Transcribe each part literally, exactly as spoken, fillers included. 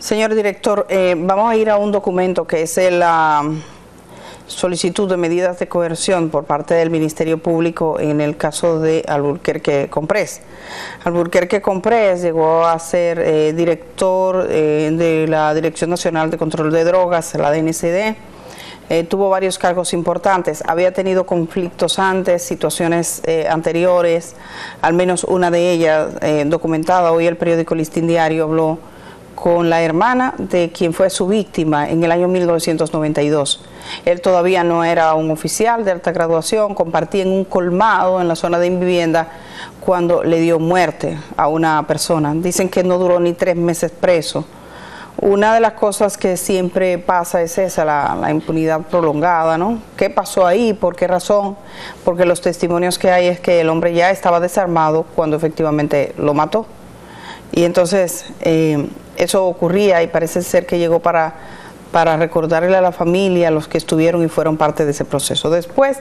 Señor director, eh, vamos a ir a un documento que es la solicitud de medidas de coerción por parte del Ministerio Público en el caso de Alburquerque Comprés. Alburquerque Comprés llegó a ser eh, director eh, de la Dirección Nacional de Control de Drogas, la D N C D. Eh, tuvo varios cargos importantes, había tenido conflictos antes, situaciones eh, anteriores, al menos una de ellas eh, documentada. Hoy el periódico Listín Diario habló con la hermana de quien fue su víctima en el año mil novecientos noventa y dos. Él todavía no era un oficial de alta graduación, compartía en un colmado en la zona de Invivienda cuando le dio muerte a una persona. Dicen que no duró ni tres meses preso. Una de las cosas que siempre pasa es esa, la, la impunidad prolongada, ¿no? ¿Qué pasó ahí? ¿Por qué razón? Porque los testimonios que hay es que el hombre ya estaba desarmado cuando efectivamente lo mató. Y entonces eh, eso ocurría y parece ser que llegó para, para recordarle a la familia, a los que estuvieron y fueron parte de ese proceso. Después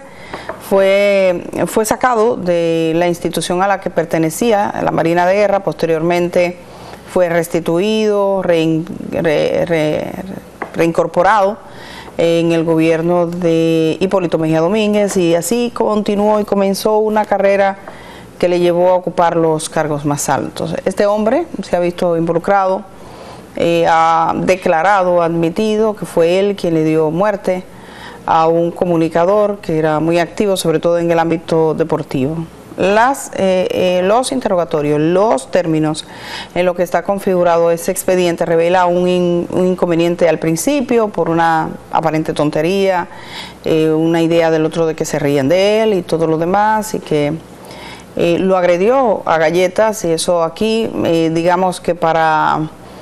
fue, fue sacado de la institución a la que pertenecía, la Marina de Guerra. Posteriormente fue restituido, re, re, re, reincorporado en el gobierno de Hipólito Mejía Domínguez, y así continuó y comenzó una carrera que le llevó a ocupar los cargos más altos. Este hombre se ha visto involucrado, eh, ha declarado, admitido que fue él quien le dio muerte a un comunicador que era muy activo, sobre todo en el ámbito deportivo. Las, eh, eh, los interrogatorios, los términos en lo que está configurado ese expediente revela un, in, un inconveniente al principio por una aparente tontería, eh, una idea del otro de que se ríen de él y todo lo demás, y que eh, lo agredió a galletas, y eso aquí, eh, digamos que para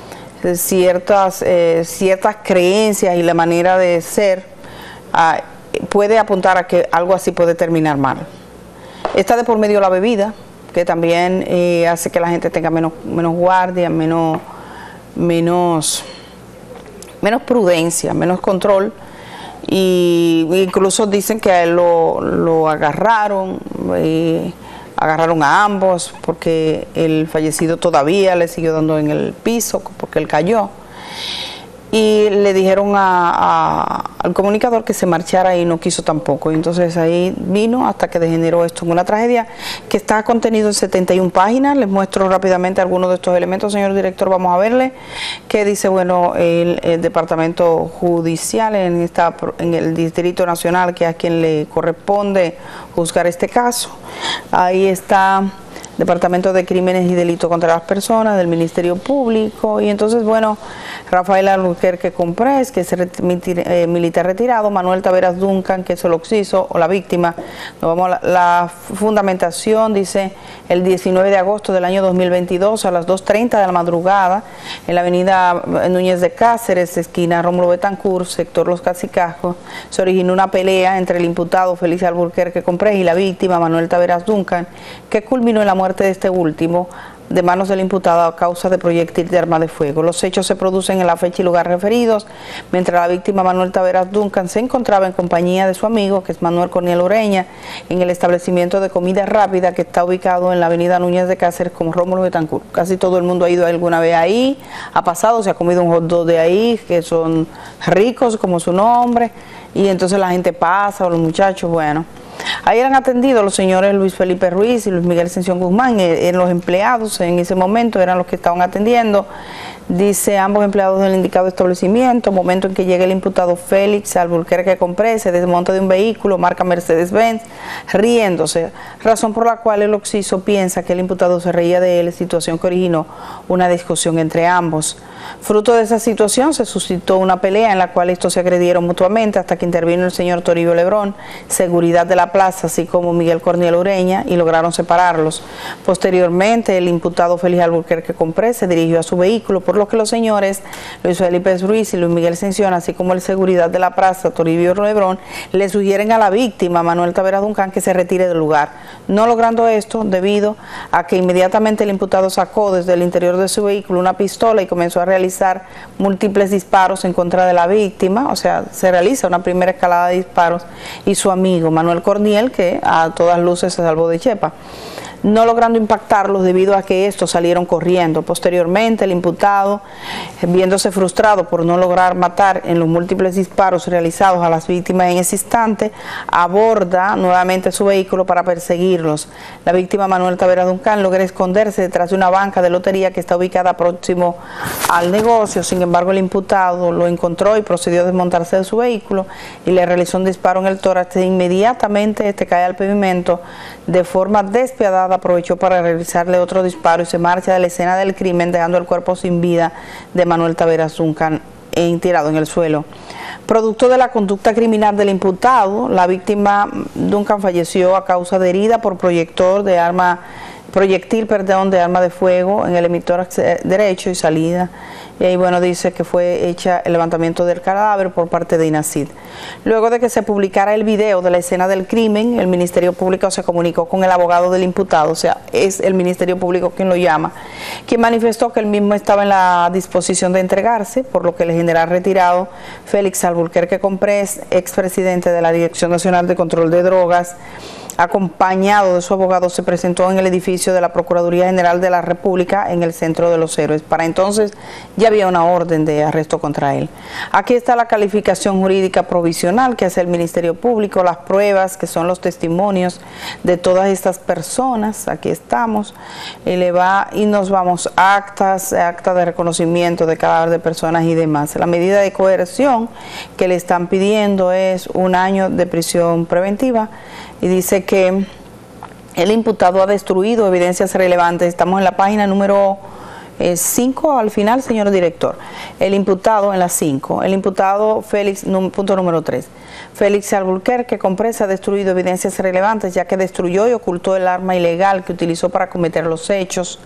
ciertas, eh, ciertas creencias y la manera de ser, ah, puede apuntar a que algo así puede terminar mal. Está de por medio la bebida, que también eh, hace que la gente tenga menos, menos guardia, menos, menos, menos prudencia, menos control. Y incluso dicen que a él lo, lo agarraron, eh, agarraron a ambos, porque el fallecido todavía le siguió dando en el piso, porque él cayó. Y le dijeron a, a, al comunicador que se marchara, y no quiso tampoco. Y entonces ahí vino hasta que degeneró esto en una tragedia que está contenido en setenta y una páginas. Les muestro rápidamente algunos de estos elementos, señor director. Vamos a verle que dice, bueno, el, el Departamento Judicial en, esta, en el Distrito Nacional, que es a quien le corresponde juzgar este caso. Ahí está Departamento de Crímenes y Delitos contra las Personas del Ministerio Público. Y entonces, bueno, Rafael Alburquerque Comprés, que es eh, militar retirado, Manuel Taveras Duncan, que es el occiso o la víctima. Nos vamos a la, la fundamentación, dice, el diecinueve de agosto del año dos mil veintidós a las dos treinta de la madrugada, en la avenida Núñez de Cáceres, esquina Rómulo Betancourt, sector Los Cacicajos, se originó una pelea entre el imputado Félix Alburquerque Comprés y la víctima Manuel Taveras Duncan, que culminó en la muerte de este último de manos del imputado a causa de proyectil de arma de fuego. Los hechos se producen en la fecha y lugar referidos, mientras la víctima Manuel Taveras Duncan se encontraba en compañía de su amigo, que es Manuel Corniel Ureña, en el establecimiento de comida rápida que está ubicado en la avenida Núñez de Cáceres con Rómulo Betancourt. Casi todo el mundo ha ido alguna vez ahí, ha pasado, se ha comido un hot dog de ahí, que son ricos como su nombre, y entonces la gente pasa, o los muchachos, bueno. Ahí eran atendidos los señores Luis Felipe Ruiz y Luis Miguel Ascensión Guzmán, eran los empleados en ese momento, eran los que estaban atendiendo. Dice, ambos empleados del indicado establecimiento, momento en que llega el imputado Félix Alburquerque Comprés, se desmonta de un vehículo marca Mercedes-Benz, riéndose, razón por la cual el occiso piensa que el imputado se reía de él, situación que originó una discusión entre ambos. Fruto de esa situación se suscitó una pelea en la cual estos se agredieron mutuamente hasta que intervino el señor Toribio Lebrón, seguridad de la plaza, así como Miguel Corniel Ureña, y lograron separarlos. Posteriormente, el imputado Félix Alburquerque Comprés se dirigió a su vehículo, por lo que los señores Luis Felipe Ruiz y Luis Miguel Ascensión, así como el seguridad de la plaza, Toribio Lebrón, le sugieren a la víctima, Manuel Taveras Duncan, que se retire del lugar. No logrando esto, debido a que inmediatamente el imputado sacó desde el interior de su vehículo una pistola y comenzó a realizar múltiples disparos en contra de la víctima, o sea, se realiza una primera escalada de disparos, y su amigo Manuel Corniel, que a todas luces se salvó de chepa. no logrando impactarlos debido a que estos salieron corriendo. Posteriormente, el imputado, viéndose frustrado por no lograr matar en los múltiples disparos realizados a las víctimas en ese instante, aborda nuevamente su vehículo para perseguirlos. La víctima, Manuel Taveras Duncan, logra esconderse detrás de una banca de lotería que está ubicada próximo al negocio. Sin embargo, el imputado lo encontró y procedió a desmontarse de su vehículo y le realizó un disparo en el tórax. Inmediatamente este cae al pavimento. De forma despiadada aprovechó para realizarle otro disparo y se marcha de la escena del crimen, dejando el cuerpo sin vida de Manuel Taveras Duncan en, tirado en el suelo. Producto de la conducta criminal del imputado, la víctima Duncan falleció a causa de herida por proyector de arma proyectil perdón, de arma de fuego en el emitor derecho y salida. Y ahí, bueno, dice que fue hecha el levantamiento del cadáver por parte de INACID. Luego de que se publicara el video de la escena del crimen, el Ministerio Público se comunicó con el abogado del imputado, o sea, es el Ministerio Público quien lo llama, quien manifestó que el mismo estaba en la disposición de entregarse, por lo que el general retirado Félix Alburquerque Comprés, expresidente de la Dirección Nacional de Control de Drogas, acompañado de su abogado, se presentó en el edificio de la Procuraduría General de la República en el Centro de los Héroes. Para entonces ya había una orden de arresto contra él. Aquí está la calificación jurídica provisional que hace el Ministerio Público, las pruebas que son los testimonios de todas estas personas. Aquí estamos y le va y nos vamos actas, acta de reconocimiento de cadáver de personas y demás. La medida de coerción que le están pidiendo es un año de prisión preventiva. Y dice que el imputado ha destruido evidencias relevantes. Estamos en la página número cinco al final, señor director. El imputado en la cinco. El imputado Félix, punto número tres. Félix Alburquerque Comprés ha destruido evidencias relevantes, ya que destruyó y ocultó el arma ilegal que utilizó para cometer los hechos.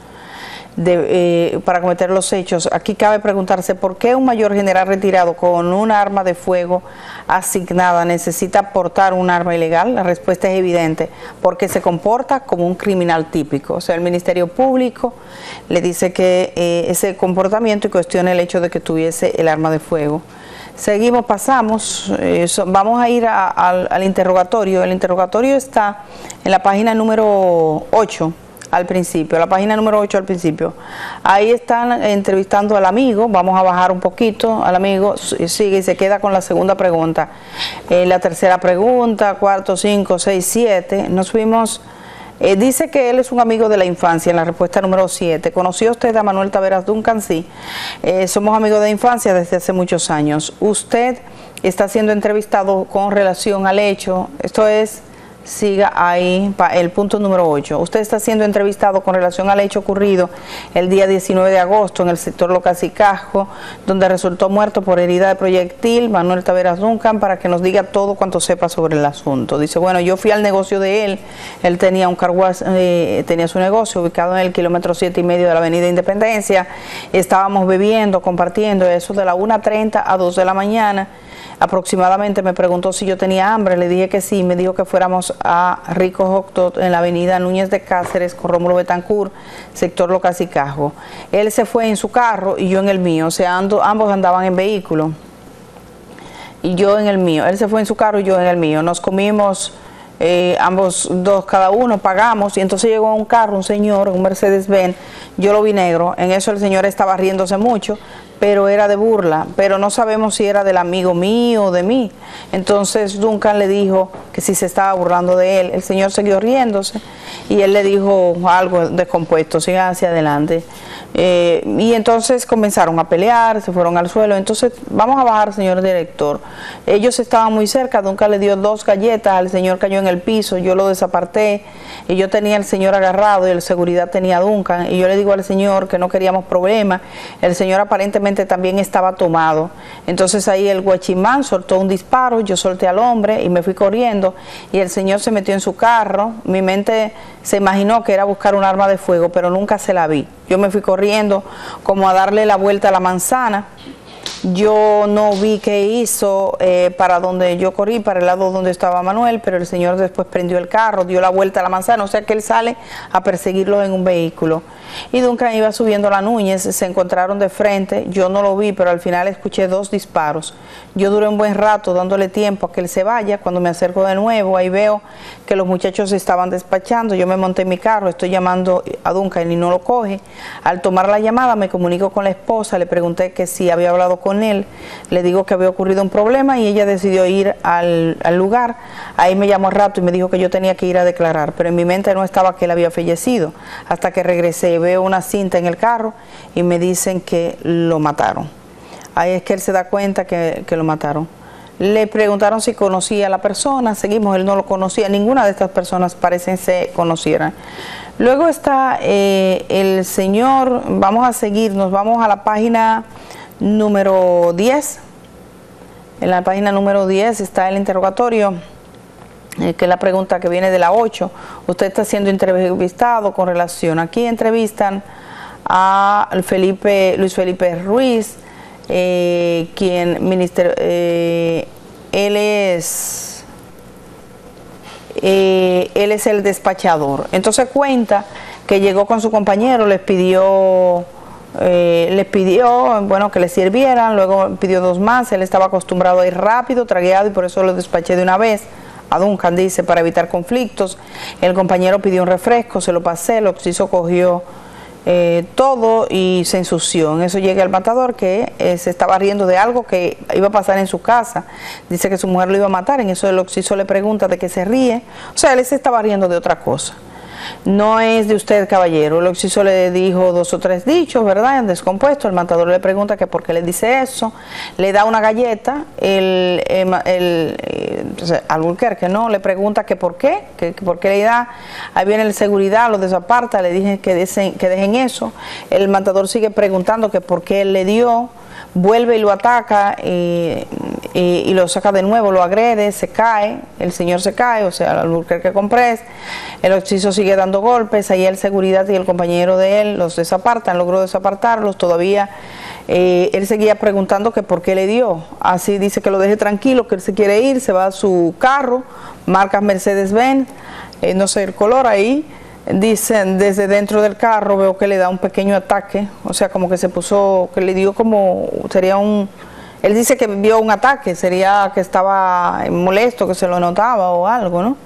De, eh, para cometer los hechos. Aquí cabe preguntarse por qué un mayor general retirado con un arma de fuego asignada necesita portar un arma ilegal. La respuesta es evidente, porque se comporta como un criminal típico. O sea, el Ministerio Público le dice que eh, ese comportamiento y cuestiona el hecho de que tuviese el arma de fuego. Seguimos, pasamos, eh, so, vamos a ir a, a, al interrogatorio. El interrogatorio está en la página número ocho. Al principio, la página número ocho al principio. Ahí están entrevistando al amigo. Vamos a bajar un poquito al amigo, sigue y se queda con la segunda pregunta. Eh, la tercera pregunta, cuarto, cinco, seis, siete. Nos fuimos, eh, dice que él es un amigo de la infancia en la respuesta número siete. ¿Conoció usted a Manuel Taveras Duncan? Sí. Eh, somos amigos de infancia desde hace muchos años. Usted está siendo entrevistado con relación al hecho, esto es... Siga ahí, el punto número ocho. Usted está siendo entrevistado con relación al hecho ocurrido el día diecinueve de agosto en el sector Locasicasco, donde resultó muerto por herida de proyectil Manuel Taveras Duncan, para que nos diga todo cuanto sepa sobre el asunto. Dice, bueno, yo fui al negocio de él, él tenía un carguas, eh, tenía su negocio ubicado en el kilómetro siete y medio de la avenida Independencia, estábamos bebiendo, compartiendo, eso de la una treinta a dos de la mañana. Aproximadamente me preguntó si yo tenía hambre, le dije que sí, me dijo que fuéramos a Rico Hot Dog en la avenida Núñez de Cáceres con Rómulo Betancourt, sector Locasicasco. Él se fue en su carro y yo en el mío, o sea, ando, ambos andaban en vehículo y yo en el mío. Él se fue en su carro y yo en el mío. Nos comimos eh, ambos dos, cada uno, pagamos y entonces llegó un carro, un señor, un Mercedes-Benz, yo lo vi negro, en eso el señor estaba riéndose mucho, pero era de burla, pero no sabemos si era del amigo mío o de mí. Entonces Duncan le dijo que si se estaba burlando de él. El señor siguió riéndose y él le dijo algo descompuesto, siga hacia adelante. Eh, y entonces comenzaron a pelear, se fueron al suelo. Entonces, vamos a bajar, señor director. Ellos estaban muy cerca, Duncan le dio dos galletas, el señor cayó en el piso, yo lo desaparté y yo tenía al señor agarrado y el seguridad tenía a Duncan. Y yo le digo al señor que no queríamos problemas. El señor aparentemente también estaba tomado. Entonces ahí el guachimán soltó un disparo, yo solté al hombre y me fui corriendo y el señor se metió en su carro. Mi mente se imaginó que era buscar un arma de fuego, pero nunca se la vi. Yo me fui corriendo como a darle la vuelta a la manzana Yo no vi qué hizo eh, para donde yo corrí, para el lado donde estaba Manuel, pero el señor después prendió el carro, dio la vuelta a la manzana, o sea que él sale a perseguirlos en un vehículo. Y Duncan iba subiendo la Núñez, se encontraron de frente, yo no lo vi, pero al final escuché dos disparos. Yo duré un buen rato dándole tiempo a que él se vaya. Cuando me acerco de nuevo, ahí veo que los muchachos se estaban despachando, yo me monté en mi carro, estoy llamando a Duncan y no lo coge. Al tomar la llamada me comunico con la esposa, le pregunté que si había hablado con él, le digo que había ocurrido un problema y ella decidió ir al, al lugar. Ahí me llamó al rato y me dijo que yo tenía que ir a declarar, pero en mi mente no estaba que él había fallecido. Hasta que regresé, veo una cinta en el carro y me dicen que lo mataron. Ahí es que él se da cuenta que, que lo mataron. Le preguntaron si conocía a la persona, seguimos, él no lo conocía, ninguna de estas personas parecen se conocieran. Luego está eh, el señor, vamos a seguir, nos vamos a la página número diez. En la página número diez está el interrogatorio, eh, que es la pregunta que viene de la ocho. Usted está siendo entrevistado con relación. Aquí entrevistan a Felipe, Luis Felipe Ruiz, eh, quien minister, eh, él es eh, él es el despachador. Entonces cuenta que llegó con su compañero, les pidió Eh, les pidió, bueno, que le sirvieran, luego pidió dos más, él estaba acostumbrado a ir rápido, tragueado, y por eso lo despaché de una vez. A Duncan dice, para evitar conflictos. El compañero pidió un refresco, se lo pasé, el occiso cogió eh, todo y se ensució. En eso llega el matador, que eh, se estaba riendo de algo que iba a pasar en su casa. Dice que su mujer lo iba a matar. En eso el occiso le pregunta de qué se ríe. O sea, él se estaba riendo de otra cosa. No es de usted, caballero. El occiso le dijo dos o tres dichos, ¿verdad? En descompuesto. El matador le pregunta que por qué le dice eso. Le da una galleta. El, el, el, el Albuquerque, ¿no? Le pregunta que por qué, que, que por qué le da. Ahí viene el seguridad, lo desaparta, le dije que dejen, que dejen eso. El matador sigue preguntando que por qué él le dio. Vuelve y lo ataca y, y, y lo saca de nuevo, lo agrede, se cae, el señor se cae, o sea, el Albuquerque Comprés. El occiso sigue dando golpes, ahí el seguridad y el compañero de él los desapartan, logró desapartarlos. Todavía eh, él seguía preguntando que por qué le dio. Así dice que lo deje tranquilo, que él se quiere ir, se va a su carro, marca Mercedes-Benz, eh, no sé el color ahí. Dicen, desde dentro del carro veo que le da un pequeño ataque, o sea, como que se puso, que le dio como, sería un, él dice que vio un ataque, sería que estaba molesto, que se lo notaba o algo, ¿no?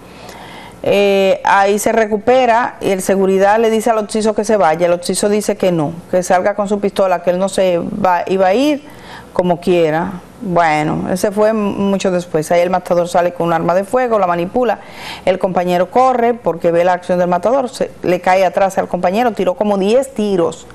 Eh, ahí se recupera y el seguridad le dice al occiso que se vaya. El occiso dice que no, que salga con su pistola, que él no se va, iba a ir como quiera. Bueno, ese fue mucho después. Ahí el matador sale con un arma de fuego, la manipula. El compañero corre porque ve la acción del matador, se, le cae atrás al compañero, tiró como diez tiros.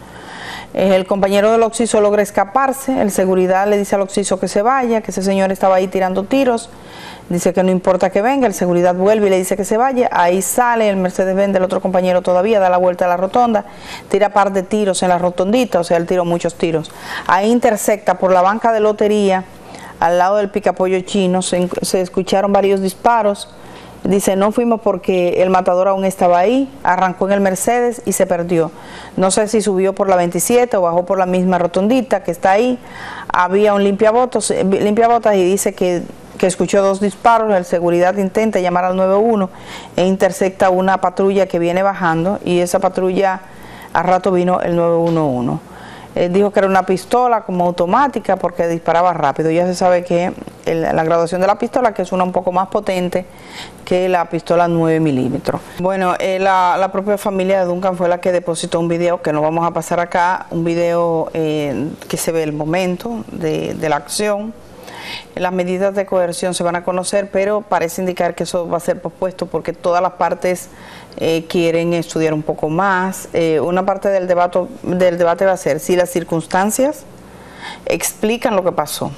El compañero del occiso logra escaparse. El seguridad le dice al occiso que se vaya, que ese señor estaba ahí tirando tiros. Dice que no importa que venga. El seguridad vuelve y le dice que se vaya. Ahí sale el Mercedes-Benz del otro compañero todavía, da la vuelta a la rotonda, tira par de tiros en la rotondita, o sea, él tiró muchos tiros. Ahí intersecta por la banca de lotería, al lado del Picapollo Chino, se, se escucharon varios disparos. Dice, no fuimos porque el matador aún estaba ahí, arrancó en el Mercedes y se perdió. No sé si subió por la veintisiete o bajó por la misma rotondita que está ahí. Había un limpiabotas, limpiabotas y dice que, que escuchó dos disparos. El seguridad intenta llamar al nueve uno e intersecta una patrulla que viene bajando, y esa patrulla a rato vino el nueve uno uno. Él dijo que era una pistola como automática porque disparaba rápido. Ya se sabe que el, la graduación de la pistola, que es una un poco más potente que la pistola nueve milímetros. Bueno, eh, la, la propia familia de Duncan fue la que depositó un video que no vamos a pasar acá, un video eh, que se ve el momento de, de la acción. Las medidas de coerción se van a conocer, pero parece indicar que eso va a ser pospuesto porque todas las partes eh, quieren estudiar un poco más. Eh, una parte del debate, del debate va a ser si las circunstancias explican lo que pasó.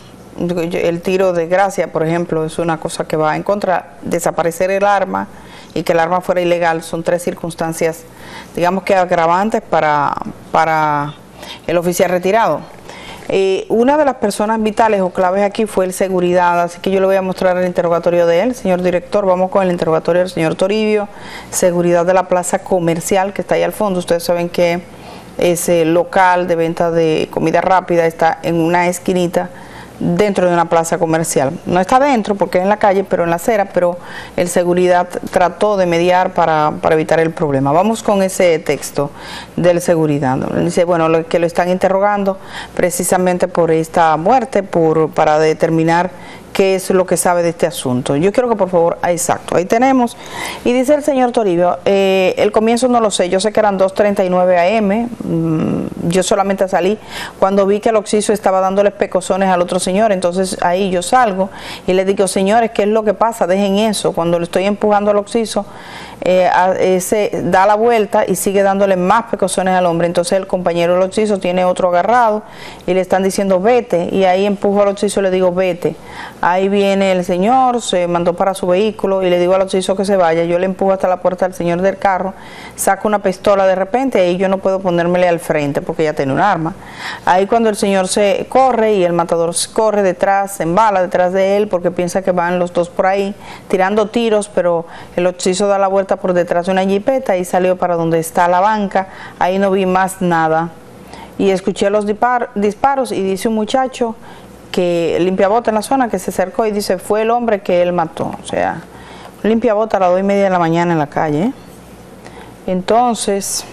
El tiro de gracia, por ejemplo, es una cosa que va en contra. Desaparecer el arma y que el arma fuera ilegal son tres circunstancias, digamos que agravantes para, para el oficial retirado. Eh, una de las personas vitales o claves aquí fue el seguridad, así que yo le voy a mostrar el interrogatorio de él. Señor director, vamos con el interrogatorio del señor Toribio, seguridad de la plaza comercial que está ahí al fondo. Ustedes saben que ese local de venta de comida rápida está en una esquinita dentro de una plaza comercial. No está dentro porque es en la calle, pero en la acera, pero el seguridad trató de mediar para, para evitar el problema. Vamos con ese texto del seguridad. Dice, bueno, lo, que lo están interrogando precisamente por esta muerte, por, para determinar qué es lo que sabe de este asunto. Yo quiero que por favor, ah, exacto, ahí tenemos. Y dice el señor Toribio, eh, el comienzo no lo sé, yo sé que eran dos treinta y nueve a eme, mmm, yo solamente salí cuando vi que el occiso estaba dándole pecosones al otro señor, entonces ahí yo salgo y le digo, señores, ¿qué es lo que pasa? Dejen eso. Cuando le estoy empujando al occiso, eh, a, ese da la vuelta y sigue dándole más pecosones al hombre, entonces el compañero del occiso tiene otro agarrado y le están diciendo vete, y ahí empujo al occiso y le digo vete. Ahí viene el señor, se mandó para su vehículo y le digo al occiso que se vaya. Yo le empujo hasta la puerta del señor del carro, saco una pistola de repente y yo no puedo ponérmele al frente porque ya tiene un arma. Ahí cuando el señor se corre y el matador corre detrás, se embala detrás de él porque piensa que van los dos por ahí tirando tiros, pero el occiso da la vuelta por detrás de una jipeta y salió para donde está la banca. Ahí no vi más nada y escuché los dispar disparos y dice un muchacho que limpia bota en la zona que se acercó y dice fue el hombre que él mató. O sea, limpia bota a las dos y media de la mañana en la calle, ¿eh? Entonces,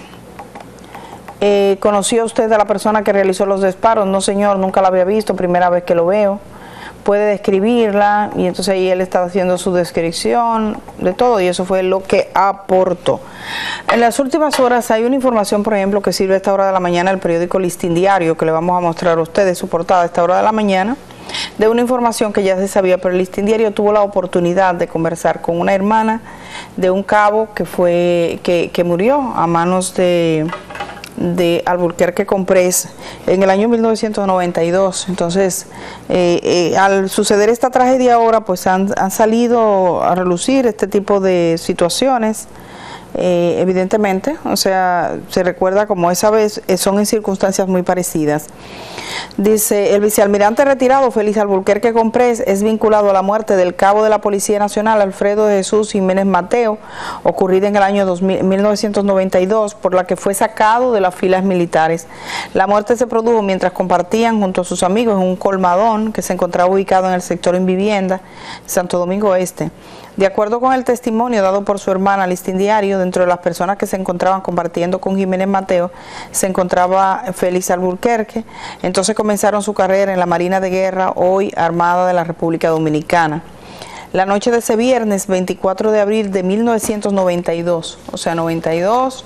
eh, ¿conoció usted a la persona que realizó los disparos? No, señor, nunca la había visto, primera vez que lo veo. Puede describirla, y entonces ahí él está haciendo su descripción de todo, y eso fue lo que aportó. En las últimas horas hay una información, por ejemplo, que sirve a esta hora de la mañana el periódico Listín Diario, que le vamos a mostrar a ustedes su portada a esta hora de la mañana, de una información que ya se sabía, pero el Listín Diario tuvo la oportunidad de conversar con una hermana de un cabo que fue que, que murió a manos de de Alburquerque Comprés en el año mil novecientos noventa y dos. Entonces, eh, eh, al suceder esta tragedia ahora, pues han, han salido a relucir este tipo de situaciones, eh, evidentemente, o sea, se recuerda como esa vez, eh, son en circunstancias muy parecidas. Dice, el vicealmirante retirado Félix Alburquerque Comprés es vinculado a la muerte del cabo de la Policía Nacional Alfredo de Jesús Jiménez Mateo, ocurrida en el año dos mil, mil novecientos noventa y dos, por la que fue sacado de las filas militares. La muerte se produjo mientras compartían junto a sus amigos en un colmadón que se encontraba ubicado en el sector en vivienda, Santo Domingo Este. De acuerdo con el testimonio dado por su hermana Listín Diario, dentro de las personas que se encontraban compartiendo con Jiménez Mateo, se encontraba Félix Alburquerque. Entonces comenzaron su carrera en la Marina de Guerra, hoy Armada de la República Dominicana. La noche de ese viernes, veinticuatro de abril de mil novecientos noventa y dos, o sea, noventa y dos,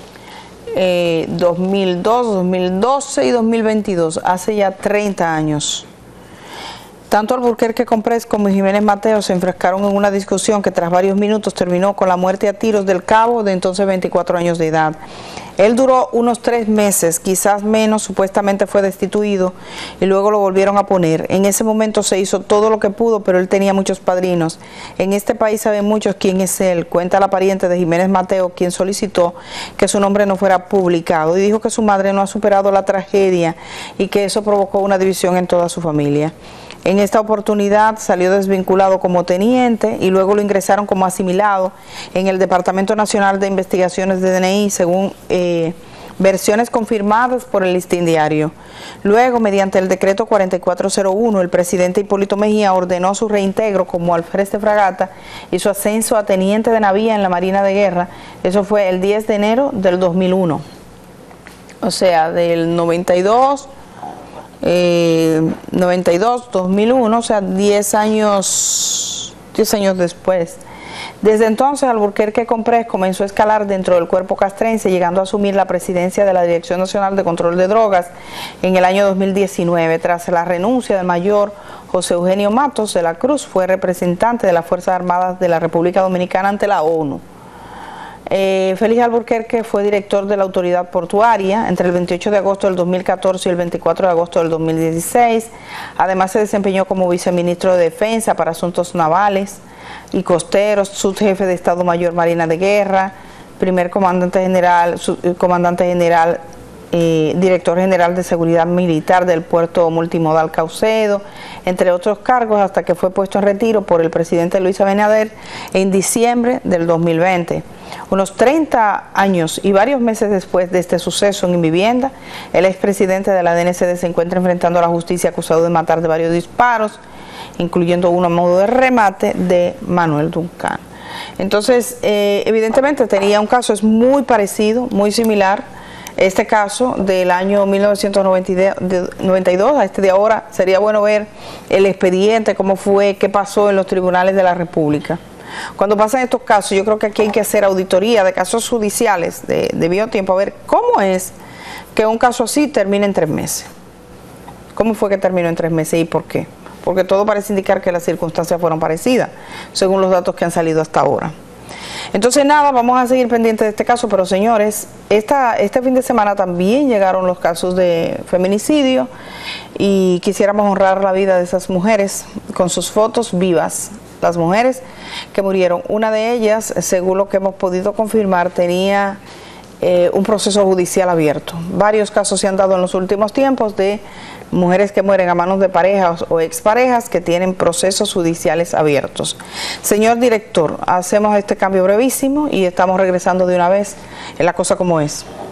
eh, dos mil dos, dos mil doce y dos mil veintidós, hace ya treinta años. Tanto Alburquerque Comprés como Jiménez Mateo se enfrascaron en una discusión que tras varios minutos terminó con la muerte a tiros del cabo de entonces veinticuatro años de edad. Él duró unos tres meses, quizás menos, supuestamente fue destituido y luego lo volvieron a poner. En ese momento se hizo todo lo que pudo, pero él tenía muchos padrinos. En este país saben muchos quién es él, cuenta la pariente de Jiménez Mateo, quien solicitó que su nombre no fuera publicado y dijo que su madre no ha superado la tragedia y que eso provocó una división en toda su familia. En esta oportunidad salió desvinculado como teniente y luego lo ingresaron como asimilado en el Departamento Nacional de Investigaciones de D N I, según eh, versiones confirmadas por el Listín Diario. Luego, mediante el decreto cuarenta y cuatro cero uno, el presidente Hipólito Mejía ordenó su reintegro como alférez de fragata y su ascenso a teniente de navío en la Marina de Guerra. Eso fue el diez de enero del dos mil uno. O sea, del noventa y dos... Eh, noventa y dos, dos mil uno, o sea, diez años, diez años después. Desde entonces, Alburquerque Comprés comenzó a escalar dentro del cuerpo castrense, llegando a asumir la presidencia de la Dirección Nacional de Control de Drogas en el año dos mil diecinueve. Tras la renuncia del mayor José Eugenio Matos de la Cruz, fue representante de las Fuerzas Armadas de la República Dominicana ante la ONU. Eh, Félix Alburquerque fue director de la Autoridad Portuaria entre el veintiocho de agosto del dos mil catorce y el veinticuatro de agosto del dos mil dieciséis. Además se desempeñó como viceministro de Defensa para Asuntos Navales y Costeros, subjefe de Estado Mayor Marina de Guerra, primer comandante general, comandante general eh, director general de seguridad militar del puerto multimodal Caucedo, entre otros cargos, hasta que fue puesto en retiro por el presidente Luis Abinader en diciembre del dos mil veinte. Unos treinta años y varios meses después de este suceso en Invivienda, el expresidente de la D N C D se encuentra enfrentando a la justicia acusado de matar de varios disparos, incluyendo uno a modo de remate de Manuel Duncan. Entonces, eh, evidentemente tenía un caso, es muy parecido, muy similar. Este caso del año mil novecientos noventa y dos, a este de ahora, sería bueno ver el expediente, cómo fue, qué pasó en los tribunales de la República. Cuando pasan estos casos, yo creo que aquí hay que hacer auditoría de casos judiciales de, de biotiempo, a ver cómo es que un caso así termina en tres meses. ¿Cómo fue que terminó en tres meses y por qué? Porque todo parece indicar que las circunstancias fueron parecidas, según los datos que han salido hasta ahora. Entonces nada, vamos a seguir pendientes de este caso, pero señores, esta, este fin de semana también llegaron los casos de feminicidio y quisiéramos honrar la vida de esas mujeres con sus fotos vivas. Las mujeres que murieron, una de ellas, según lo que hemos podido confirmar, tenía eh, un proceso judicial abierto. Varios casos se han dado en los últimos tiempos de mujeres que mueren a manos de parejas o exparejas que tienen procesos judiciales abiertos. Señor director, hacemos este cambio brevísimo y estamos regresando de una vez en La Cosa Como Es.